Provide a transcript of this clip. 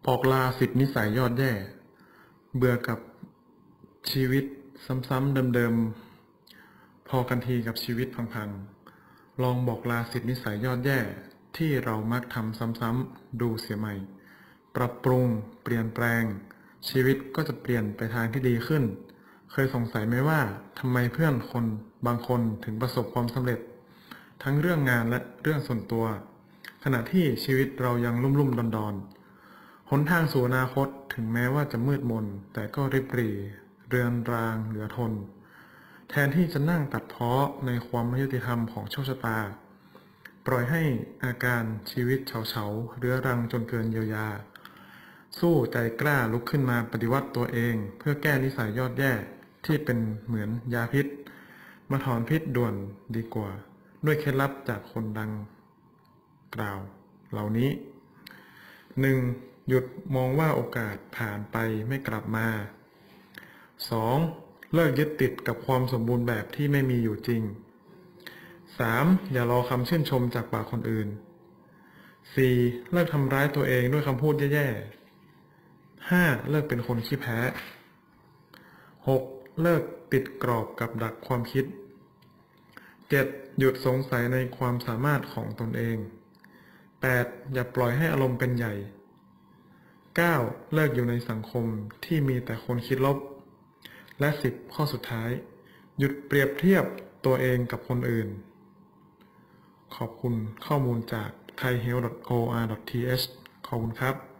บอกลา10 นิสัยยอดแย่เบื่อกับชีวิตซ้ำๆเดิมๆพอกันทีกับชีวิตพังๆลองบอกลา10 นิสัยยอดแย่ที่เรามักทำซ้ำๆดูเสียใหม่ปรับปรุงเปลี่ยนแปลงชีวิตก็จะเปลี่ยนไปทางที่ดีขึ้นเคยสงสัยไหมว่าทำไมเพื่อนคนบางคนถึงประสบความสำเร็จทั้งเรื่องงานและเรื่องส่วนตัวขณะที่ชีวิตเรายังลุ่มๆดอนๆหนทางสู่อนาคตถึงแม้ว่าจะมืดมนแต่ก็ริบหรี่เรือนรางเหลือทนแทนที่จะนั่งตัดพ้อในความไม่ยุติธรรมของโชคชะตาปล่อยให้อาการชีวิตเฉาๆเรื้อรังจนเกินเยียวยาสู้ใจกล้าลุกขึ้นมาปฏิวัติตัวเองเพื่อแก้นิสัยยอดแย่ที่เป็นเหมือนยาพิษมาถอนพิษด่วนดีกว่าด้วยเคล็ดลับจากคนดังกล่าวเหล่านี้ 1. หยุดมองว่าโอกาสผ่านไปไม่กลับมา 2. เลิกยึดติดกับความสมบูรณ์แบบที่ไม่มีอยู่จริง 3. อย่ารอคำชื่นชมจากปากคนอื่น 4. เลิกทำร้ายตัวเองด้วยคำพูดแย่ๆ 5. เลิกเป็นคนขี้แพ้ 6. เลิกติดกรอบกับดักความคิด 7. หยุดสงสัยในความสามารถของตนเอง 8. อย่าปล่อยให้อารมณ์เป็นใหญ่ 9. เลิกอยู่ในสังคมที่มีแต่คนคิดลบ และ 10. ข้อสุดท้ายหยุดเปรียบเทียบตัวเองกับคนอื่นขอบคุณข้อมูลจาก thaihealth.or.th ขอบคุณครับ